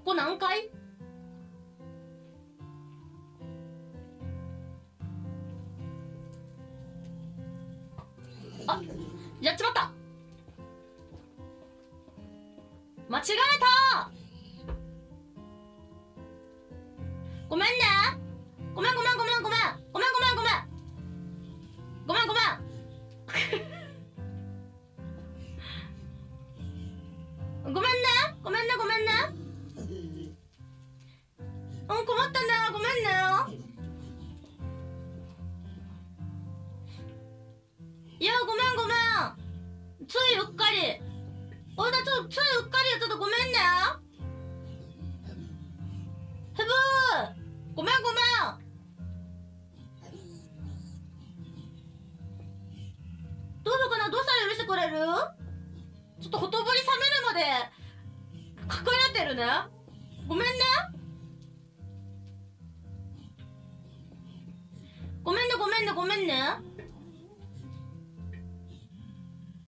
こ何回？あ、やっちまった。間違えた。ごめんね。ごめんごめんごめんごめんごめんごめんごめんごめんごめんごめんごめんねごめんねごめんね。困ったね。ごめんね。いや、ごめんごめん。ついうっかり。俺たちついうっかりやっちゃった。ごめんね。ヘブー。ごめんごめん。どうぞかな。どうしたら許してくれる？ちょっとほとぼり冷めるまで隠れてるね。ごめんね。ごめんねごめんねごめんね。